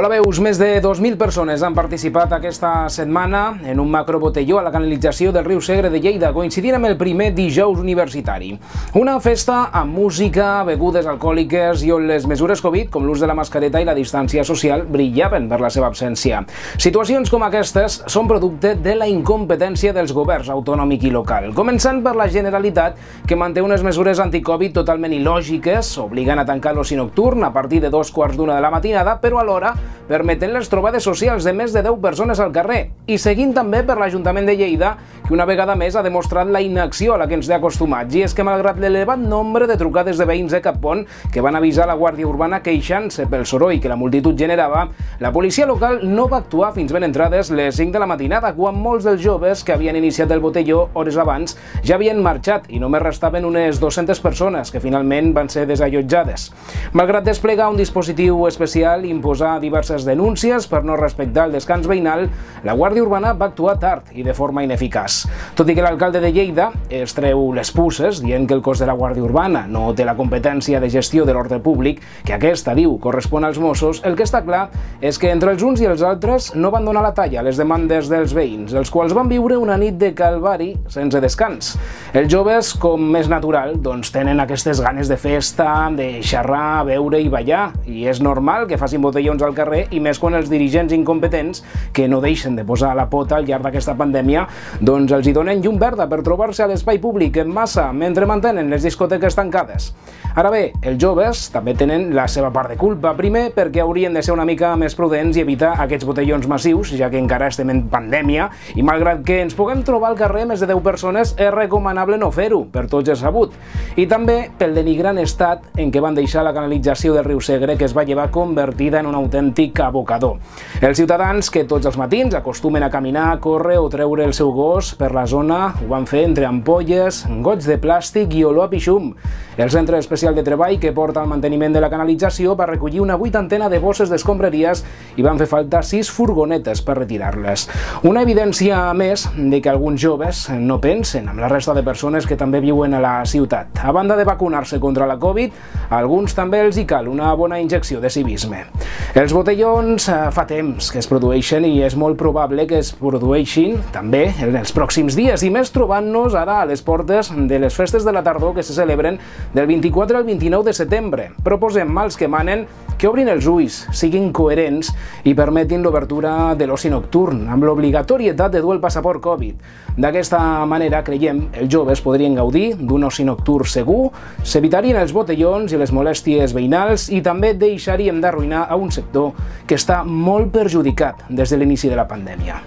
Hola, veus, més de 2.000 persones han participat aquesta setmana en un macrobotelló a la canalització del riu Segre de Lleida, coincidint amb el primer dijous universitari. Una festa amb música, begudes alcohòliques i on les mesures Covid, com l'ús de la mascareta i la distància social, brillaven per la seva absència. Situacions com aquestes són producte de la incompetència dels governs autonòmic i local, començant per la Generalitat, que manté unes mesures anticovid totalment il·lògiques, obligant a tancar l'oci nocturn a partir de 2:15 de la matinada, però alhora permetent les trobades socials de més de 10 persones al carrer, i seguint també per l'Ajuntament de Lleida, que una vegada més ha demostrat la inacció a la que ens té acostumats, i és que malgrat l'elevat nombre de trucades de veïns de Cappont que van avisar la Guàrdia Urbana queixant-se pel soroll que la multitud generava, la policia local no va actuar fins ben entrades les 5 de la matinada, quan molts dels joves que havien iniciat el botelló hores abans ja havien marxat i només restaven unes 200 persones que finalment van ser desallotjades. Malgrat desplegar un dispositiu especial i imposar diverses denúncies per no respectar el descans veïnal, la Guàrdia Urbana va actuar tard i de forma ineficaç. Tot i que l'alcalde de Lleida es treu les puces dient que el cos de la Guàrdia Urbana no té la competència de gestió de l'ordre públic, que aquesta, diu, correspon als Mossos, el que està clar és que entre els uns i els altres no van donar la talla a les demandes dels veïns, els quals van viure una nit de calvari sense descans. Els joves, com és natural, doncs tenen aquestes ganes de festa, de xerrar, beure i ballar, i és normal que facin botellons al carrer, i més quan els dirigents incompetents, que no deixen de posar la pota al llarg d'aquesta pandèmia, doncs els hi donen llum verda per trobar-se a l'espai públic en massa mentre mantenen les discoteques tancades. Ara bé, els joves també tenen la seva part de culpa, primer perquè haurien de ser una mica més prudents i evitar aquests botellons massius, ja que encara estem en pandèmia, i malgrat que ens puguem trobar al carrer més de 10 persones, és recomanable no fer-ho, per tots és sabut. I també pel denigrant estat en què van deixar la canalització del riu Segre, que es va llevar convertida en un autèntic abocador. Els ciutadans que tots els matins acostumen a caminar, córrer o treure el seu gos per la zona ho van fer entre ampolles, gots de plàstic i olor a pixum. El Centre Especial de Treball que porta el manteniment de la canalització va recollir una 80ena de bosses d'escombraries i van fer falta 6 furgonetes per retirar-les. Una evidència més de que alguns joves no pensen en la resta de persones que també viuen a la ciutat. A banda de vacunar-se contra la Covid, a alguns també els hi cal una bona injecció de civisme. Els botellons fa temps que es produeixen i és molt probable que es produeixin també en els pròxims dies, i més trobant-nos ara a les portes de les festes de la tardor que se celebren del 24 al 29 de setembre. Proposem als que manen que obrin els ulls, siguin coherents i permetin l'obertura de l'oci nocturn, amb l'obligatorietat de dur el passaport Covid. D'aquesta manera, creiem, els joves podrien gaudir d'un oci nocturn segur, s'evitarien els botellons i les molèsties veïnals i també deixaríem d'arruïnar a un sector que està molt perjudicat des de l'inici de la pandèmia.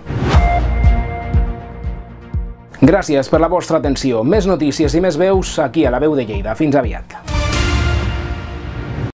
Gràcies per la vostra atenció. Més notícies i més veus aquí a La Veu de Lleida. Fins aviat.